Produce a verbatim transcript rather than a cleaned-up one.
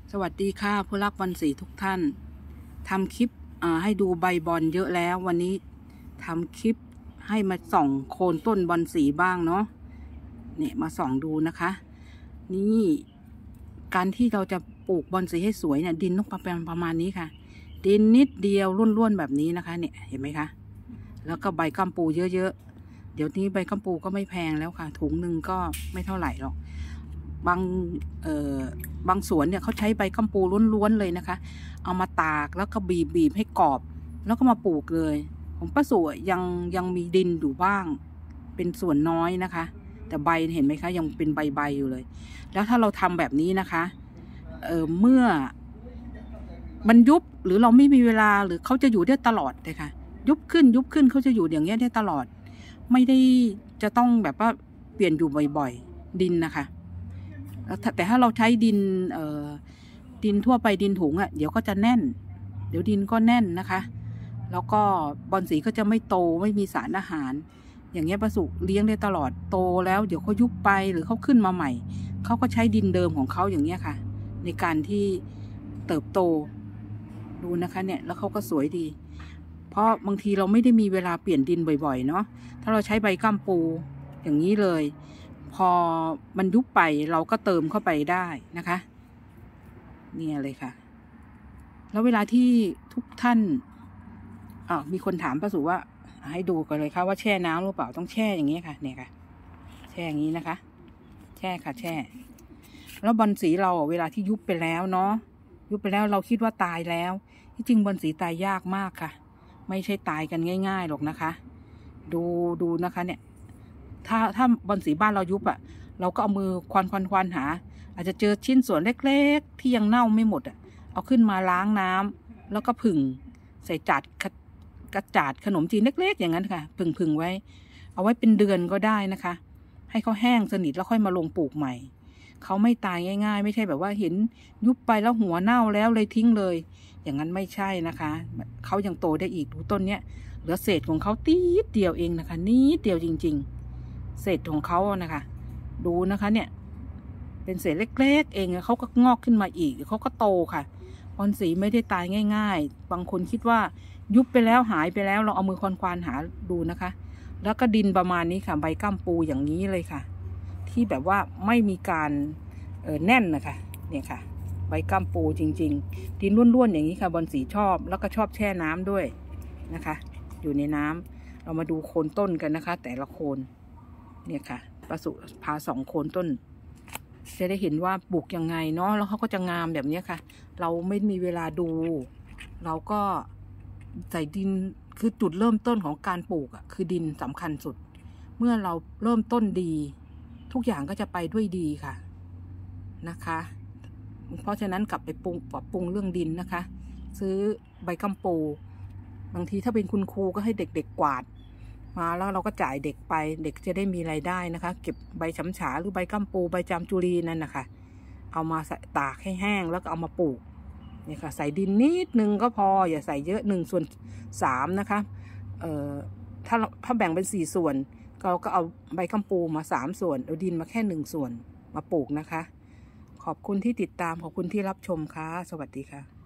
สวัสดีค่ะผู้รักบอลสีทุกท่านทำคลิปให้ดูใบบอลเยอะแล้ววันนี้ทำคลิปให้มาส่องโคนต้นบอลสีบ้างเนาะเนี่ยมาส่องดูนะคะนี่การที่เราจะปลูกบอลสีให้สวยเนี่ยดินต้องประมาณประมาณนี้ค่ะดินนิดเดียวร่วนๆแบบนี้นะคะเนี่ยเห็นไหมคะแล้วก็ใบกัมปูเยอะๆเดี๋ยวนี้ใบกัมปูก็ไม่แพงแล้วค่ะถุงหนึ่งก็ไม่เท่าไหร่หรอกบางเอ่อบางสวนเนี่ยเขาใช้ใบกัมปูล้วนๆเลยนะคะเอามาตากแล้วก็บีบบีบให้กรอบแล้วก็มาปลูกเลยของป้าสวยยังยังมีดินอยู่บ้างเป็นส่วนน้อยนะคะแต่ใบเห็นไหมคะยังเป็นใบใบอยู่เลยแล้วถ้าเราทำแบบนี้นะคะเอ่อเมื่อมันยุบหรือเราไม่มีเวลาหรือเขาจะอยู่ได้ตลอดเลยค่ะยุบขึ้นยุบขึ้นเขาจะอยู่อย่างเงี้ยได้ตลอดไม่ได้จะต้องแบบว่าเปลี่ยนอยู่บ่อยๆดินนะคะแต่ถ้าเราใช้ดินเอ่อดินทั่วไปดินถุงอ่ะเดี๋ยวก็จะแน่นเดี๋ยวดินก็แน่นนะคะแล้วก็บอลสีก็จะไม่โตไม่มีสารอาหารอย่างเงี้ยประสุเลี้ยงได้ตลอดโตแล้วเดี๋ยวเขายุบไปหรือเขาขึ้นมาใหม่เขาก็ใช้ดินเดิมของเขาอย่างเงี้ยค่ะในการที่เติบโตดูนะคะเนี่ยแล้วเขาก็สวยดีเพราะบางทีเราไม่ได้มีเวลาเปลี่ยนดินบ่อยๆเนาะถ้าเราใช้ใบกัมปูอย่างนี้เลยพอมันยุบไปเราก็เติมเข้าไปได้นะคะเนี่ยเลยค่ะแล้วเวลาที่ทุกท่านอ่ามีคนถามป้าสุว่าให้ดูกันเลยค่ะว่าแช่น้ำหรือเปล่าต้องแช่อย่างนี้ค่ะเนี่ยค่ะแช่อย่างนี้นะคะแช่ค่ะแช่แล้วบอลสีเราเวลาที่ยุบไปแล้วเนาะยุบไปแล้วเราคิดว่าตายแล้วที่จริงบอลสีตายยากมากค่ะไม่ใช่ตายกันง่ายๆหรอกนะคะดูดูนะคะเนี่ยถ้าถ้าบอลสีบ้านเรายุบอ่ะเราก็เอามือควันควันควันหาอาจจะเจอชิ้นส่วนเล็กๆที่ยังเน่าไม่หมดอ่ะเอาขึ้นมาล้างน้ำแล้วก็ผึ่งใส่จัดกระจาดขนมจีนเล็กๆอย่างนั้นค่ะผึ่งผึ่งไว้เอาไว้เป็นเดือนก็ได้นะคะให้เขาแห้งสนิทแล้วค่อยมาลงปลูกใหม่เขาไม่ตายง่ายๆไม่ใช่แบบว่าเห็นยุบไปแล้วหัวเน่าแล้วเลยทิ้งเลยอย่างนั้นไม่ใช่นะคะเขายังโตได้อีกดูต้นเนี้ยเหลือเศษของเขาตีดเดียวเองนะคะนิดเดียวจริงๆเศษของเขานะคะดูนะคะเนี่ยเป็นเศษเล็กๆเองเขาก็งอกขึ้นมาอีกเขาก็โตค่ะบอลสีไม่ได้ตายง่ายๆบางคนคิดว่ายุบไปแล้วหายไปแล้วเราเอามือควานควานหาดูนะคะแล้วก็ดินประมาณนี้ค่ะใบกัมปูอย่างนี้เลยค่ะที่แบบว่าไม่มีการเออแน่นนะคะเนี่ยค่ะใบกัมปูจริงๆดินร่วนๆอย่างนี้ค่ะบอลสีชอบแล้วก็ชอบแช่น้ำด้วยนะคะอยู่ในน้ำเรามาดูโคนต้นกันนะคะแต่ละโคนเนี่ยค่ะประสุพาสองโคนต้นจะได้เห็นว่าปลูกยังไงเนาะแล้วเขาก็จะงามแบบนี้ค่ะเราไม่มีเวลาดูเราก็ใส่ดินคือจุดเริ่มต้นของการปลูกอ่ะคือดินสำคัญสุดเมื่อเราเริ่มต้นดีทุกอย่างก็จะไปด้วยดีค่ะนะคะเพราะฉะนั้นกลับไปปรุงปรับปรุงเรื่องดินนะคะซื้อใบกัมปูบางทีถ้าเป็นคุณครูก็ให้เด็กๆกวาดมาแล้วเราก็จ่ายเด็กไปเด็กจะได้มีรายได้นะคะเก็บใบฉำฉาหรือใบกัมปูใบจามจุรีนั่นนะคะเอามาตากให้แห้งแล้วก็เอามาปลูกเนี่ยค่ะใส่ดินนิดนึงก็พออย่าใส่เยอะหนึ่งส่วนสามนะคะเอ่อถ้าถ้าแบ่งเป็นสี่ส่วนเราก็เอาใบกัมปูมาสามส่วนเอาดินมาแค่หนึ่งส่วนมาปลูกนะคะขอบคุณที่ติดตามขอบคุณที่รับชมค่ะสวัสดีค่ะ